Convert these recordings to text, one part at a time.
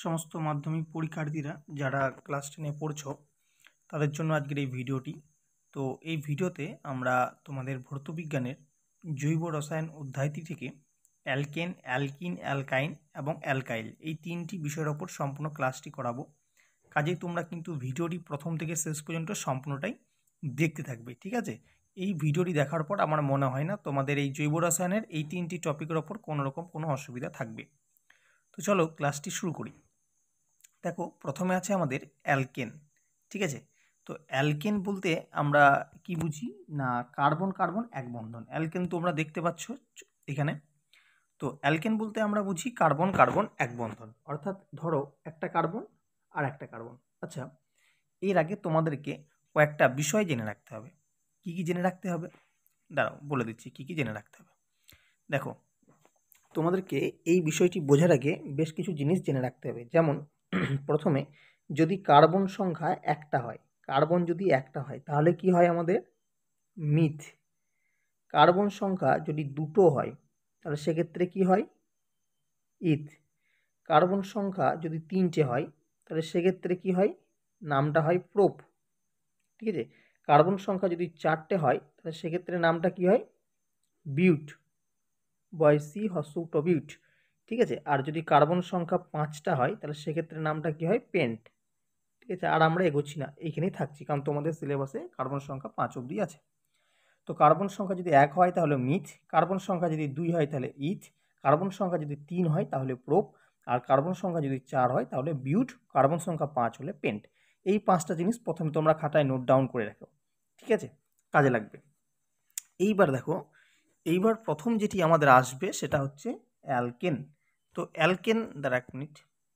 সমস্ত মাধ্যমিক পরীক্ষার্থীরা যারা ক্লাস 10-এ পড়ছো তাদের জন্য আজকের এই ভিডিওটি। তো এই ভিডিওতে আমরা তোমাদের ভৌতবিজ্ঞানের জৈব রসায়ন অধ্যায়টি থেকে অ্যালকেন, অ্যালকিন, অ্যালকাইন এবং অ্যালকাইল এই তিনটি বিষয়ের ওপর সম্পূর্ণ ক্লাসটি করাবো। কাজেই তোমরা কিন্তু ভিডিওটি প্রথম থেকে শেষ পর্যন্ত সম্পূর্ণটাই দেখতে থাকবে, ঠিক আছে? এই ভিডিওটি দেখার পর আমার মনে হয় না তোমাদের এই জৈব রসায়নের এই তিনটি টপিকের ওপর কোনো অসুবিধা থাকবে। তো চলো ক্লাসটি শুরু করি। দেখো, প্রথমে আছে আমাদের অ্যালকেন, ঠিক আছে? তো অ্যালকেন বলতে আমরা কি বুঝি না, কার্বন কার্বন এক বন্ধন। অ্যালকেন তোমরা দেখতে পাচ্ছ এখানে। তো অ্যালকেন বলতে আমরা বুঝি কার্বন কার্বন এক বন্ধন, অর্থাৎ ধরো একটা কার্বন আর একটা কার্বন। আচ্ছা, এর আগে তোমাদেরকে কয়েকটা বিষয় জেনে রাখতে হবে। কি কি জেনে রাখতে হবে দাঁড়াও বলে দিচ্ছি কি কি জেনে রাখতে হবে। দেখো, তোমাদেরকে এই বিষয়টি বোঝার আগে বেশ কিছু জিনিস জেনে রাখতে হবে। যেমন প্রথমে যদি কার্বন সংখ্যা একটা হয়, কার্বন যদি একটা হয় তাহলে কি হয় আমাদের মিথ। কার্বন সংখ্যা যদি দুটো হয় তাহলে সেক্ষেত্রে কি হয় ইথ। কার্বন সংখ্যা যদি তিনটে হয় তাহলে সেক্ষেত্রে কি হয়, নামটা হয় প্রোপ, ঠিক আছে? কার্বন সংখ্যা যদি চারটে হয় তাহলে সেক্ষেত্রে নামটা কি হয় বিউট, বয়সি হসুট বিউট, ঠিক আছে? আর যদি কার্বন সংখ্যা পাঁচটা হয় তাহলে সেক্ষেত্রে নামটা কি হয় পেন্ট, ঠিক আছে? আর আমরা এগোচ্ছি না, এইখানেই থাকছি, কারণ তোমাদের সিলেবাসে কার্বন সংখ্যা 5 অবধি আছে। তো কার্বন সংখ্যা যদি 1 হয় তাহলে মিথ, কার্বন সংখ্যা যদি 2 হয় তাহলে ইথ, কার্বন সংখ্যা যদি 3 হয় তাহলে প্রোপ, আর কার্বন সংখ্যা যদি 4 হয় তাহলে বিউট, কার্বন সংখ্যা 5 হলে পেন্ট। এই 5টা জিনিস প্রথমে তোমরা খাতায় নোট ডাউন করে রাখো, ঠিক আছে? কাজে লাগবে। এইবার দেখো, এইবার প্রথম যেটি আমাদের আসবে সেটা হচ্ছে অ্যালকেন। তো অ্যালকেন, দাঁড়া এক মিনিট,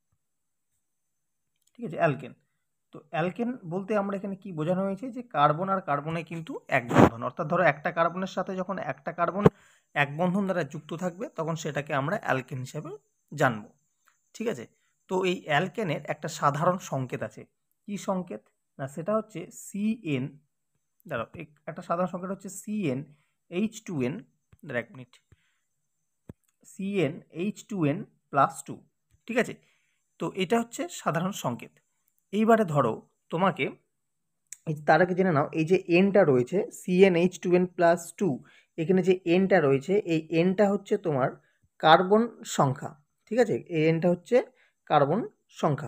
ঠিক আছে? অ্যালকেন, তো অ্যালকেন বলতে আমরা এখানে কি বোঝানো হয়েছে যে কার্বন আর কার্বনে কিন্তু এক বন্ধন, অর্থাৎ ধরো একটা কার্বনের সাথে যখন একটা কার্বন এক বন্ধন দ্বারা যুক্ত থাকবে তখন সেটাকে আমরা অ্যালকেন হিসাবে জানবো, ঠিক আছে? তো এই অ্যালকেনের একটা সাধারণ সংকেত আছে। কি সংকেত না, সেটা হচ্ছে CN, দাঁড়াও একটা সাধারণ সংকেত হচ্ছে CN H2N, দাঁড়া এক মিনিট, CN H2N +2, ঠিক আছে? তো এটা হচ্ছে সাধারণ সংকেত। এইবারে ধরো তোমাকে তার আগে জেনে নাও, এই যে এনটা রয়েছে CnH2n+2, এখানে যে এনটা রয়েছে এই এনটা হচ্ছে তোমার কার্বন সংখ্যা, ঠিক আছে? এই এনটা হচ্ছে কার্বন সংখ্যা।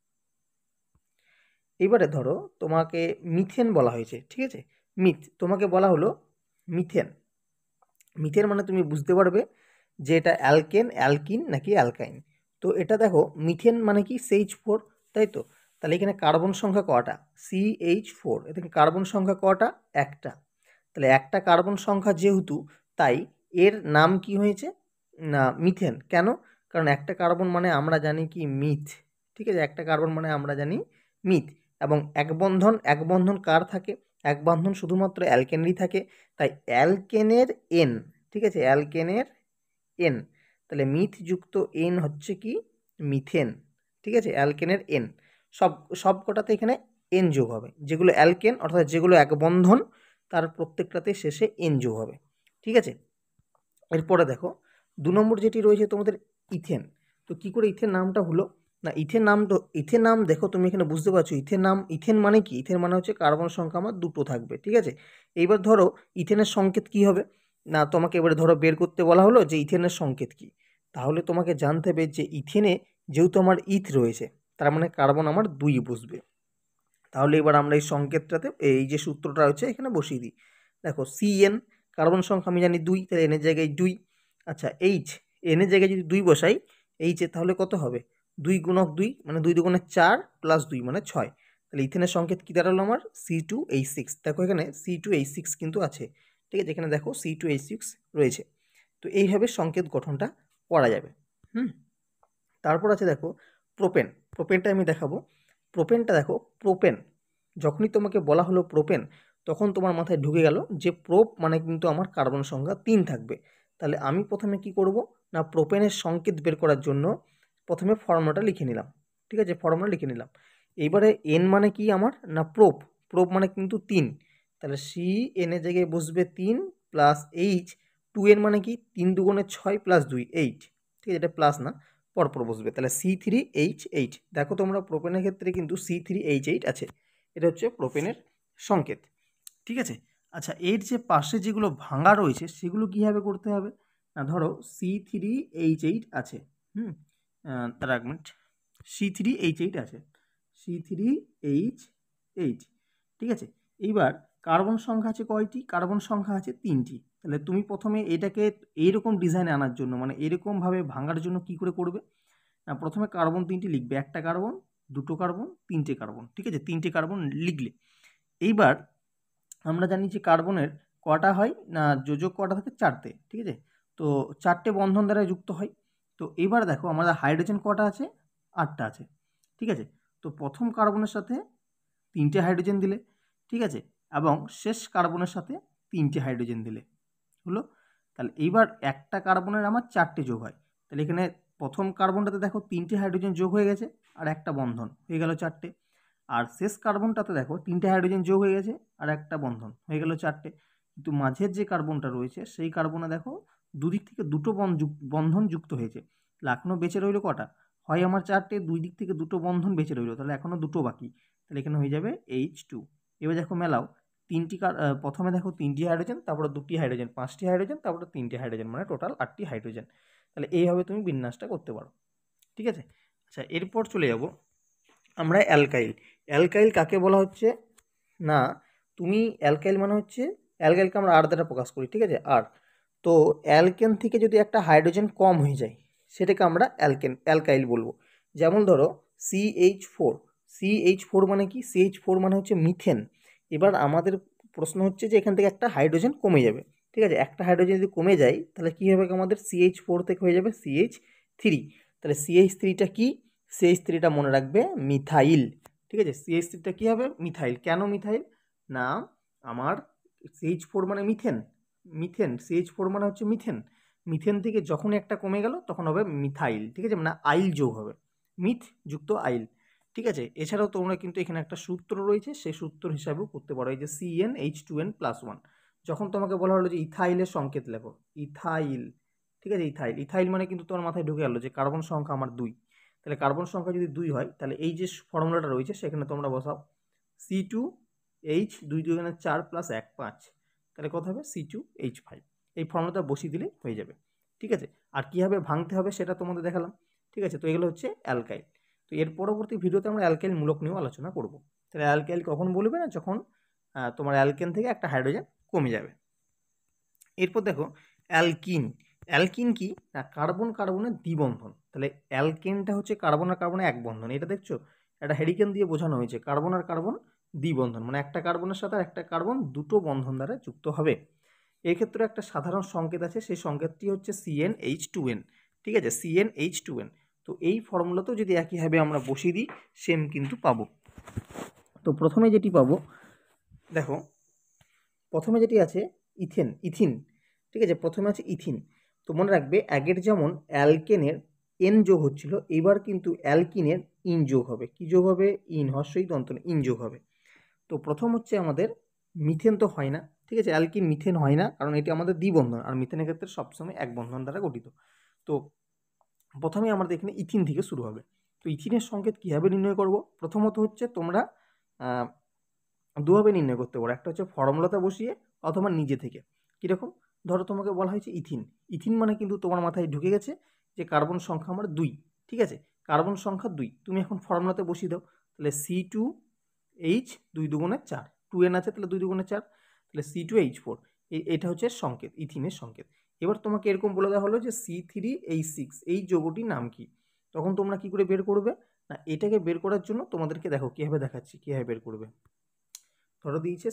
এবারে ধরো তোমাকে মিথেন বলা হয়েছে, ঠিক আছে? তোমাকে বলা হলো মিথেন। মিথেন মানে তুমি বুঝতে পারবে যে এটা অ্যালকেন, অ্যালকিন নাকি অ্যালকাইন। তো এটা দেখো, মিথেন মানে কি CH4, তাই তো? তাহলে এখানে কার্বন সংখ্যা কটা, CH4, এখানে কার্বন সংখ্যা কটা, একটা। তাহলে একটা কার্বন সংখ্যা যেহেতু, তাই এর নাম কি হয়েছে না মিথেন। কেন? কারণ একটা কার্বন মানে আমরা জানি কি মিথ, ঠিক আছে? একটা কার্বন মানে আমরা জানি মিথ। এবং এক বন্ধন কার থাকে, এক বন্ধন শুধুমাত্র অ্যালকেনেরই থাকে। তাই অ্যালকেনের এন, ঠিক আছে? অ্যালকেনের এন, তাহলে মিথ যুক্ত এন হচ্ছে কি মিথেন, ঠিক আছে? অ্যালকেনের এন সব কটাতে এখানে এন যোগ হবে, যেগুলো অ্যালকেন অর্থাৎ যেগুলো এক বন্ধন তার প্রত্যেকটাতে শেষে এন যোগ হবে, ঠিক আছে? এরপরে দেখো 2 নম্বর যেটি রয়েছে তোমাদের ইথেন। তো কি করে ইথেন নামটা হলো না, ইথেন নাম দেখো তুমি এখানে বুঝতে পারছো ইথেন মানে কি, ইথেন মানে হচ্ছে কার্বন সংখ্যা আমার দুটো থাকবে, ঠিক আছে? এইবার ধরো ইথেনের সংকেত কি হবে না, তোমাকে এবারে ধরো বের করতে বলা হলো যে ইথেনের সংকেত কি। তাহলে তোমাকে জানতে হবে যে ইথেনে যেহেতু আমার ইথ রয়েছে তার মানে কার্বন আমার 2 বসবে। তাহলে এবার আমরা এই সংকেতটাতে এই যে সূত্রটা রয়েছে এখানে বসিয়ে দিই। দেখো CN, কার্বন সংখ্যা আমি জানি 2, তাহলে এনের জায়গায় 2। আচ্ছা H, এনের জায়গায় যদি 2 বসাই এইচে তাহলে কত হবে, 2 গুণক 2 মানে 2 দুগুণে 4 প্লাস 2 মানে 6। তাহলে ইথেনের সংকেত কী দাঁড়ালো আমার C2H6। দেখো এখানে C2H6 কিন্তু আছে, ঠিক আছে? এখানে দেখো C2H6 রয়েছে। তো এইভাবে সংকেত গঠনটা করা যাবে। তারপর আছে দেখো প্রোপেন। প্রোপেনটা আমি দেখাবো। প্রোপেনটা দেখো, প্রোপেন যখনই তোমাকে বলা হলো প্রোপেন তখন তোমার মাথায় ঢুকে গেল যে প্রোপ মানে কিন্তু আমার কার্বন সংখ্যা 3 থাকবে। তাহলে আমি প্রথমে কি করব না, প্রোপেনের সংকেত বের করার জন্য প্রথমে ফর্মুলাটা লিখে নিলাম, ঠিক আছে? ফর্মুলা লিখে নিলাম। এইবারে এন মানে কি আমার না প্রোপ, প্রোপ মানে কিন্তু 3, তাহলে CN এর জায়গায় বসবে 3 প্লাস H, 2N মানে কি 3 দুগুণে 6 প্লাস 2 8, ঠিক আছে? এটা প্লাস না, পরপর বসবে, তাহলে C3H8। দেখো তোমরা প্রোপেনের ক্ষেত্রে কিন্তু C3H8 আছে, এটা হচ্ছে প্রোপেনের সংকেত, ঠিক আছে। আচ্ছা, এর যে পাশে যেগুলো ভাঙা রয়েছে সেগুলো কীভাবে করতে হবে না, ধরো C3H8 আছে, তার 1 মিনিট, C3H8 আছে, C3H8, ঠিক আছে। এইবার কার্বন সংখ্যা আছে কয়টি, কার্বন সংখ্যা আছে 3টি। তাহলে তুমি প্রথমে এটাকে এইরকম ডিজাইনে আনার জন্য, মানে এরকমভাবে ভাঙার জন্য কি করে করবে না, প্রথমে কার্বন 3টি লিখবে, একটা কার্বন, দুটো কার্বন, তিনটে কার্বন, ঠিক আছে, তিনটে কার্বন লিখলে। এইবার আমরা জানি যে কার্বনের কটা হয় না, যোজক কটা থাকে, 4টে, ঠিক আছে। তো 4টে বন্ধন দ্বারা যুক্ত হয়। তো এবার দেখো আমাদের হাইড্রোজেন কটা আছে, 8টা আছে, ঠিক আছে। তো প্রথম কার্বনের সাথে 3টে হাইড্রোজেন দিলে, ঠিক আছে, এবং শেষ কার্বনের সাথে 3টে হাইড্রোজেন দিলে, হলো। তাহলে এইবার একটা কার্বনের আমার 4টে যোগ হয়, তাহলে এখানে প্রথম কার্বনটাতে দেখো 3টে হাইড্রোজেন যোগ হয়ে গেছে আর একটা বন্ধন হয়ে গেল 4টে, আর শেষ কার্বনটাতে দেখো 3টে হাইড্রোজেন যোগ হয়ে গেছে আর একটা বন্ধন হয়ে গেল 4টে। কিন্তু মাঝের যে কার্বনটা রয়েছে সেই কার্বনে দেখো দুদিক থেকে দুটো বন্ধন যুক্ত হয়েছে, তাহলে এখনও বেঁচে রইল কটা, হয় আমার 4টে, দুই দিক থেকে দুটো বন্ধন বেঁচে রইল, তাহলে এখনও দুটো বাকি, তাহলে এখানে হয়ে যাবে H2। এবার দেখো মেলাও, প্রথমে দেখো 3টি হাইড্রোজেন, তারপরে 2টি হাইড্রোজেন, 5টি হাইড্রোজেন, তারপরে 3টে হাইড্রোজেন, মানে টোটাল 8টি হাইড্রোজেন। তাহলে এইভাবে তুমি বিন্যাসটা করতে পারো, ঠিক আছে। আচ্ছা, এরপর চলে যাব আমরা অ্যালকাইল। অ্যালকাইল কাকে বলা হচ্ছে না, তুমি অ্যালকাইল মানে হচ্ছে, অ্যালকাইলকে আমরা আর দ্বারা প্রকাশ করি, ঠিক আছে, আর। তো অ্যালকেন থেকে যদি একটা হাইড্রোজেন কম হয়ে যায় সেটাকে আমরা অ্যালকাইল বলবো। যেমন ধরো CH4 মানে কি, CH4 মানে হচ্ছে মিথেন। এবার আমাদের প্রশ্ন হচ্ছে যে এখান থেকে একটা হাইড্রোজেন কমে যাবে, ঠিক আছে, একটা হাইড্রোজেন যদি কমে যায় তাহলে কী হবে, আমাদের CH4 থেকে হয়ে যাবে CH3। তাহলে CH3টা কি, CH3টা মনে রাখবে মিথাইল, ঠিক আছে। CH3টা কী হবে, মিথাইল। কেন মিথাইল না, আমার CH4 মানে CH4 মানে হচ্ছে মিথেন থেকে যখন একটা কমে গেল তখন হবে মিথাইল, ঠিক আছে, মানে আইল যোগ হবে, মিথ যুক্ত আইল, ঠিক আছে। এছাড়াও তোমরা কিন্তু এখানে একটা সূত্র রয়েছে, সেই সূত্র হিসাবেও করতে পারো, এই যে CnH2n+1। যখন তোমাকে বলা হলো যে ইথাইলের সংকেত লেখো, ইথাইল, ঠিক আছে, ইথাইল মানে কিন্তু তোমার মাথায় ঢুকে গেলো যে কার্বন সংখ্যা আমার 2, তাহলে কার্বন সংখ্যা যদি 2 হয় তাহলে এই যে ফর্মুলাটা রয়েছে সেখানে তোমরা বসাও C2H, 2 2 4 + 1 5, তাহলে কত হবে C2H5। এই ফর্মুলাটা বসিয়ে দিলে হয়ে যাবে, ঠিক আছে। আর কীভাবে ভাঙতে হবে সেটা তোমাদের দেখালাম, ঠিক আছে। তো এগুলো হচ্ছে অ্যালকাইল। তো এর পরবর্তী ভিডিওতে আমরা অ্যালকাইল মূলক নিয়েও আলোচনা করব। তাহলে অ্যালকাইল কখন বলবে না, যখন তোমার অ্যালকেন থেকে একটা হাইড্রোজেন কমে যাবে। এরপর দেখো অ্যালকিন। অ্যালকিন কি না, কার্বন কার্বনের দ্বিবন্ধন। তাহলে অ্যালকেনটা হচ্ছে কার্বন আর কার্বনের এক বন্ধন, এটা দেখছো একটা হেরিকেন দিয়ে বোঝানো হয়েছে, কার্বন আর কার্বন দ্বিবন্ধন, মানে একটা কার্বনের সাথে আর একটা কার্বন দুটো বন্ধন দ্বারা যুক্ত হবে। এক্ষেত্রে একটা সাধারণ সংকেত আছে, সেই সংকেতটি হচ্ছে CnH2n, ঠিক আছে, CnH2n। তো এই ফর্মুলাতেও যদি একইভাবে আমরা বসিয়ে দিই সেম কিন্তু পাবো। তো প্রথমে যেটি পাবো, দেখো প্রথমে যেটি আছে ইথিন, ঠিক আছে, প্রথমে আছে ইথিন। তো মনে রাখবে আগের যেমন অ্যালকেনের এন যোগ হচ্ছিল, এবার কিন্তু অ্যালকিনের ইন যোগ হবে। কি যোগ হবে, ইন, হর্ষই দন্তন, ইন যোগ হবে। তো প্রথম হচ্ছে আমাদের মিথেন তো হয় না, ঠিক আছে, অ্যালকিন মিথেন হয় না, কারণ এটি আমাদের দ্বিবন্ধন, আর মিথেনের ক্ষেত্রে সবসময় এক বন্ধন দ্বারা গঠিত। তো প্রথমে আমাদের এখানে ইথিন থেকে শুরু হবে। তো ইথিনের সংকেত কীভাবে নির্ণয় করব, প্রথমত হচ্ছে তোমরা দুভাবে নির্ণয় করতে পারো, একটা হচ্ছে ফর্মুলাতে বসিয়ে অথবা নিজে থেকে। কীরকম, ধরো তোমাকে বলা হয়েছে ইথিন মানে কিন্তু তোমার মাথায় ঢুকে গেছে যে কার্বন সংখ্যা আমার 2, ঠিক আছে, কার্বন সংখ্যা 2, তুমি এখন ফর্মুলাতে বসিয়ে দাও, তাহলে C2H, 2 2 4, 2n আছে তাহলে 2 2 4, তাহলে C2H4, এটা হচ্ছে সংকেত, ইথিনের সংকেত। এবার তোমাকে এরকম বলে দেওয়া হলো যে C3H6, এই যৌগটির নাম কি, তখন তোমরা কি করে বের করবে না, এটাকে বের করার জন্য তোমাদেরকে দেখো কীভাবে দেখাচ্ছি, কীভাবে বের করবে। ধরো দিয়েছে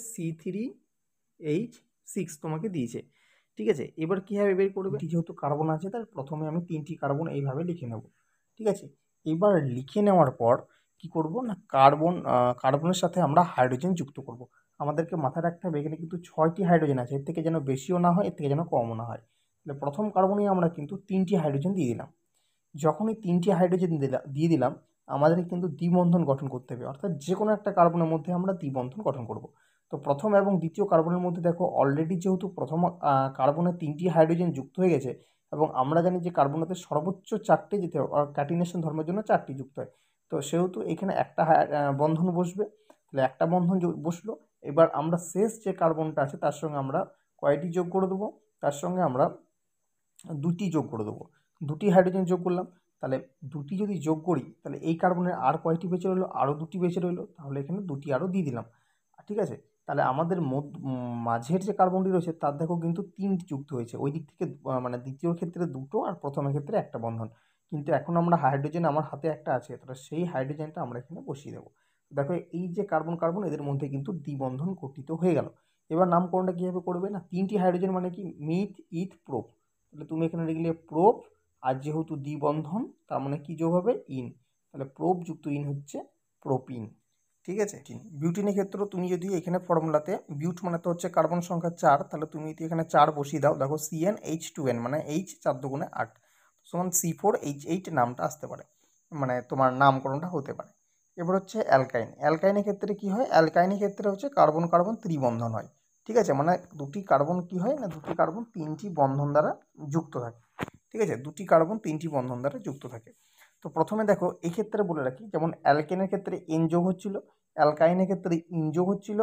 C3H6 তোমাকে দিয়েছে, ঠিক আছে। এবার কীভাবে বের করবে, যেহেতু কার্বন আছে তাহলে প্রথমে আমি 3টি কার্বন এইভাবে লিখে নেব, ঠিক আছে। এবার লিখে নেওয়ার পর কি করব না, কার্বনের সাথে আমরা হাইড্রোজেন যুক্ত করব। আমাদেরকে মাথায় রাখতে হবে এখানে কিন্তু 6টি হাইড্রোজেন আছে, এর থেকে যেন বেশিও না হয়, এর থেকে যেন কমও না হয়। তাহলে প্রথম কার্বনেই আমরা কিন্তু 3টি হাইড্রোজেন দিয়ে দিলাম। যখনই 3টি হাইড্রোজেন দিয়ে দিলাম আমাদেরকে কিন্তু দ্বিবন্ধন গঠন করতে হবে, অর্থাৎ যে কোনো একটা কার্বনের মধ্যে আমরা দ্বিবন্ধন গঠন করব। তো প্রথম এবং দ্বিতীয় কার্বনের মধ্যে দেখো অলরেডি যেহেতু প্রথম কার্বনে 3টি হাইড্রোজেন যুক্ত হয়ে গেছে, এবং আমরা জানি যে কার্বনেতে সর্বোচ্চ 4টে যেতে হবে, আর ক্যাটিনেশন ধর্মের জন্য 4টি যুক্ত হয়। তো সেহেতু এখানে একটা বন্ধন বসবে, তাহলে একটা বন্ধন বসলো। এবার আমরা শেষ যে কার্বনটা আছে তার সঙ্গে আমরা কয়টি যোগ করে দেবো, তার সঙ্গে আমরা 2টি যোগ করে দেবো। 2টি হাইড্রোজেন যোগ করলাম, তাহলে 2টি যদি যোগ করি তাহলে এই কার্বনের আর কয়টি বেঁচে রইলো, আরও 2টি বেঁচে রইলো, তাহলে এখানে 2টি আরও দিয়ে দিলাম। ঠিক আছে, তাহলে আমাদের মাঝের যে কার্বনটি রয়েছে তার দেখো কিন্তু 3টি যুক্ত হয়েছে, ওই দিক থেকে মানে দ্বিতীয় ক্ষেত্রে 2টো আর প্রথমের ক্ষেত্রে একটা বন্ধন। কিন্তু এখন আমরা হাইড্রোজেন আমার হাতে একটা আছে, তাহলে সেই হাইড্রোজেনটা আমরা এখানে বসিয়ে দেবো। দেখো এই যে কার্বন কার্বন এদের মধ্যে কিন্তু দ্বিবন্ধন গঠিত হয়ে গেল। এবার নামকরণটা কীভাবে করবে না, 3টি হাইড্রোজেন মানে কি, মিথ ইথ প্রোপ, তাহলে তুমি এখানে লিখলে প্রোপ, আর যেহেতু দ্বিবন্ধন তার মানে কি যোগ হবে, ইন, তাহলে প্রোপ যুক্ত ইন হচ্ছে প্রোপিন। ঠিক আছে, বিউটিনের ক্ষেত্রেও তুমি যদি এখানে ফর্মুলাতে বিউট মানে তো হচ্ছে কার্বন সংখ্যা 4, তাহলে তুমি যদি এখানে 4 বসিয়ে দাও, দেখো CnH2n মানে H 4 দুগুণে 8 সমান C4H8 নামটা আসতে পারে, মানে তোমার নামকরণটা হতে পারে। এবার হচ্ছে অ্যালকাইন। অ্যালকাইনের ক্ষেত্রে কি হয়, অ্যালকাইনের ক্ষেত্রে হচ্ছে কার্বন কার্বন ত্রিবন্ধন হয়। ঠিক আছে, মানে দুটি কার্বন কি হয় না, দুটি কার্বন 3টি বন্ধন দ্বারা যুক্ত থাকে। ঠিক আছে, দুটি কার্বন 3টি বন্ধন দ্বারা যুক্ত থাকে। তো প্রথমে দেখো এই ক্ষেত্রে বলে রাখি, যেমন অ্যালকেনের ক্ষেত্রে এন যোগ হচ্ছিল, অ্যালকাইনের ক্ষেত্রে ইন যোগ হচ্ছিল,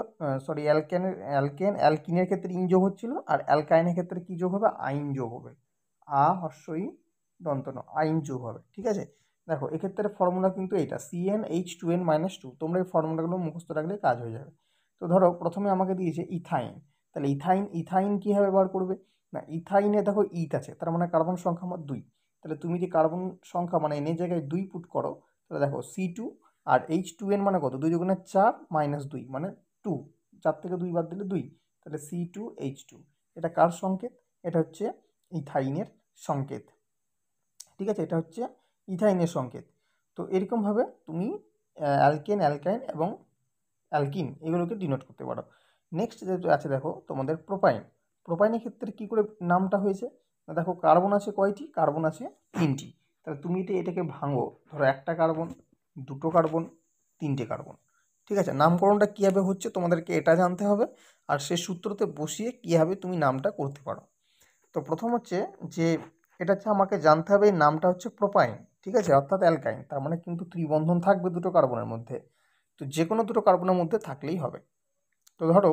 অ্যালকিনের ক্ষেত্রে ইন যোগ হচ্ছিল, আর অ্যালকাইনের ক্ষেত্রে কি যোগ হবে, আইন যোগ হবে, হস্যই দন্তন আইন যোগ হবে। ঠিক আছে, দেখো এক্ষেত্রে ফর্মুলা কিন্তু এইটা CnH2n-2, তোমরা এই ফর্মুলাগুলো মুখস্থ রাখলে কাজ হয়ে যাবে। তো ধরো প্রথমে আমাকে দিয়েছে ইথাইন, তাহলে ইথাইন কীভাবে ব্যবহার করবে না, ইথাইনে দেখো ইথ আছে, তার মানে কার্বন সংখ্যা আমার 2, তাহলে তুমি যদি কার্বন সংখ্যা মানে এনের জায়গায় 2 পুট করো, তাহলে দেখো C2 আর H2n মানে কত, 2 দুগুণে 4 মাইনাস 2 মানে 2, 4 থেকে 2 বাদ দিলে 2, তাহলে C2H2, এটা কার সংকেত, এটা হচ্ছে ইথাইনের সংকেত। ঠিক আছে, এটা হচ্ছে ইথাইনের সংকেত। তো এরকমভাবে তুমি অ্যালকেন, অ্যালকাইন এবং অ্যালকিন এগুলোকে ডিনোট করতে পারো। নেক্সট যেটা আছে দেখো তোমাদের প্রোপাইন। প্রোপাইনের ক্ষেত্রে কি করে নামটা হয়েছে, দেখো কার্বন আছে কয়টি, কার্বন আছে 3টি, তাহলে তুমি এটাকে ভাঙো, ধরো একটা কার্বন, দুটো কার্বন, 3টে কার্বন। ঠিক আছে, নামকরণটা কীভাবে হচ্ছে তোমাদেরকে এটা জানতে হবে, আর সে সূত্রতে বসিয়ে কীভাবে তুমি নামটা করতে পারো। তো প্রথম হচ্ছে যে এটা হচ্ছে আমাকে জানতে হবে, এই নামটা হচ্ছে প্রোপাইন। ঠিক আছে, অর্থাৎ অ্যালকাইন, তার মানে কিন্তু ত্রিবন্ধন থাকবে দুটো কার্বনের মধ্যে, তো যে কোনো দুটো কার্বনের মধ্যে থাকলেই হবে। তো ধরো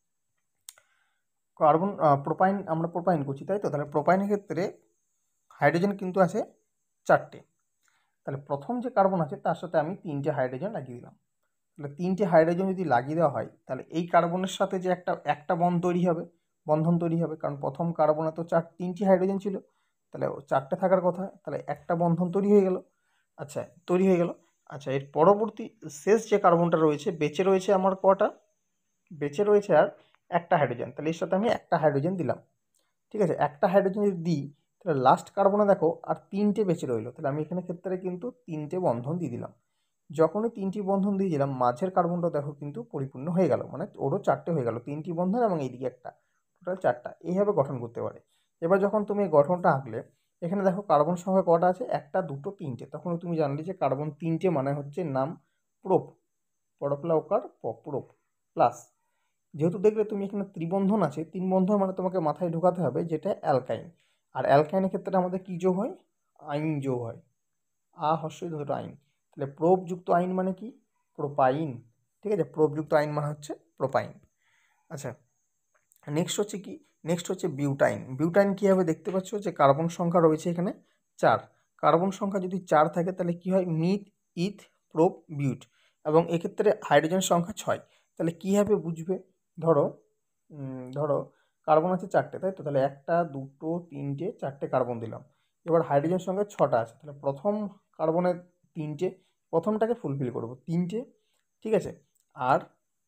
কার্বন প্রোপাইন, আমরা প্রোপাইন করছি তাই তো, তাহলে প্রোপাইনের ক্ষেত্রে হাইড্রোজেন কিন্তু আছে 4টে, তাহলে প্রথম যে কার্বন আছে তার সাথে আমি 3টে হাইড্রোজেন লাগিয়ে দিলাম। তাহলে 3টে হাইড্রোজেন যদি লাগিয়ে দেওয়া হয়, তাহলে এই কার্বনের সাথে যে একটা বন্ধন তৈরি হবে, কারণ প্রথম কার্বনে তো 3টি হাইড্রোজেন ছিল, তাহলে 4টে থাকার কথা, তাহলে একটা বন্ধন তৈরি হয়ে গেল। আচ্ছা, তৈরি হয়ে গেল। আচ্ছা, এর পরবর্তী শেষ যে কার্বনটা রয়েছে, বেঁচে রয়েছে আমার কটা, বেঁচে রয়েছে আর একটা হাইড্রোজেন, তাহলে এর সাথে আমি একটা হাইড্রোজেন দিলাম। ঠিক আছে, একটা হাইড্রোজেন যদি দিই, তাহলে লাস্ট কার্বনে দেখো আর 3টে বেঁচে রইলো, তাহলে আমি এখানে ক্ষেত্রে কিন্তু 3টে বন্ধন দিয়ে দিলাম। যখনই 3টি বন্ধন দিয়ে দিলাম, মাঝের কার্বনটা দেখো কিন্তু পরিপূর্ণ হয়ে গেল, মানে ওরও 4টে হয়ে গেল, 3টি বন্ধন এবং এইদিকে একটা, টোটাল 4টা, এইভাবে গঠন করতে পারে। এবার যখন তুমি এই গঠনটা আঁকলে, এখানে দেখো কার্বন সংখ্যা কটা আছে, 1 2 3টে, তখন তুমি জানলে যে কার্বন 3টে মানে হচ্ছে নাম প্রোপ, পরপলা ওকার প্রোপ প্লাস, যেহেতু দেখলে তুমি এখানে ত্রিবন্ধন আছে, 3 বন্ধন মানে তোমাকে মাথায় ঢোকাতে হবে যেটা অ্যালকাইন, আর অ্যালকাইনের ক্ষেত্রে আমাদের কী যোগ হয়, আইন যোগ হয়, হস্যই দুটো আইন, তাহলে প্রোপযুক্ত আইন মানে কি, প্রোপাইন। ঠিক আছে, প্রোপযুক্ত আইন মানে হচ্ছে প্রোপাইন। আচ্ছা, নেক্সট হচ্ছে কি, নেক্সট হচ্ছে বিউটাইন। বিউটাইন কীভাবে দেখতে পাচ্ছ যে কার্বন সংখ্যা রয়েছে এখানে 4, কার্বন সংখ্যা যদি 4 থাকে তাহলে কি হয়, মিথ ইথ প্রোপ বিউট, এবং এক্ষেত্রে হাইড্রোজেন সংখ্যা 6, তাহলে কীভাবে বুঝবে, ধরো ধরো কার্বন আছে 4টে তাই তো, তাহলে 1 2 3টে 4টে কার্বন দিলাম, এবার হাইড্রোজেন সংখ্যা 6টা আছে, তাহলে প্রথম কার্বনের 3টে, প্রথমটাকে ফুলফিল করব 3টে। ঠিক আছে, আর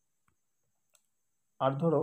আর ধরো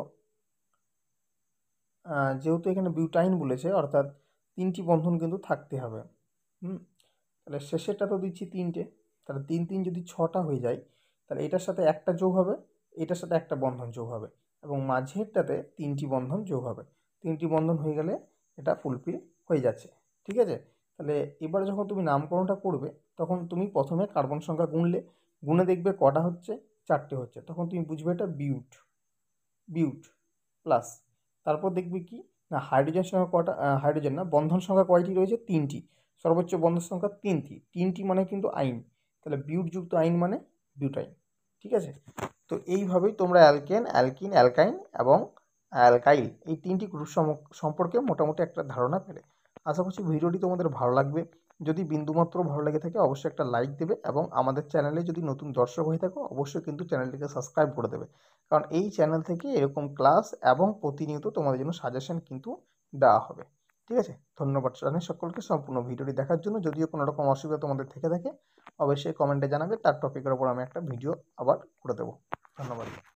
যেহেতু এখানে বিউটাইন বলেছে, অর্থাৎ 3টি বন্ধন কিন্তু থাকতে হবে। তাহলে শেষেরটা তো দিচ্ছি 3টে, তাহলে 3 3 যদি 6টা হয়ে যায়, তাহলে এটার সাথে একটা যোগ হবে, এটার সাথে একটা বন্ধন যোগ হবে, এবং মাঝেরটাতে 3টি বন্ধন যোগ হবে, 3টি বন্ধন হয়ে গেলে এটা ফুলফিল হয়ে যাচ্ছে। ঠিক আছে, তাহলে এবার যখন তুমি নামকরণটা করবে, তখন তুমি প্রথমে কার্বন সংখ্যা গুনে দেখবে কটা হচ্ছে, 4টে হচ্ছে, তখন তুমি বুঝবে এটা বিউট প্লাস, তারপর দেখবে কি না, হাইড্রোজেন সংখ্যা কটা, হাইড্রোজেন না, বন্ধন সংখ্যা কয়টি রয়েছে? 3টি। সর্বোচ্চ বন্ধন সংখ্যা 3টি মানে কিন্তু আইন, তাহলে বিউটযুক্ত আইন মানে বিউটাইন। ঠিক আছে, তো এইভাবেই তোমরা অ্যালকেন, অ্যালকিন, অ্যালকাইন এবং অ্যালকাইল এই 3টি গ্রুপ সম্পর্কে মোটামুটি একটা ধারণা পেলে। আশা করছি ভিডিওটি তোমাদের ভালো লাগবে। যদি বিন্দুমাত্র ভালো লেগে থাকে অবশ্যই একটা লাইক দেবে, এবং আমাদের চ্যানেলে যদি নতুন দর্শক হয়ে থাকো অবশ্যই কিন্তু চ্যানেলটিকে সাবস্ক্রাইব করে দেবে, কারণ এই চ্যানেল থেকে এরকম ক্লাস এবং প্রতিনিয়ত তোমাদের জন্য সাজেশন কিন্তু দেওয়া হবে। ঠিক আছে, ধন্যবাদ জানাই সকলকে সম্পূর্ণ ভিডিওটি দেখার জন্য। যদিও কোনো রকম অসুবিধা তোমাদের থেকে থাকে অবশ্যই কমেন্টে জানাবে, তার টপিকের ওপর আমি একটা ভিডিও আবার করে দেবো। ধন্যবাদ।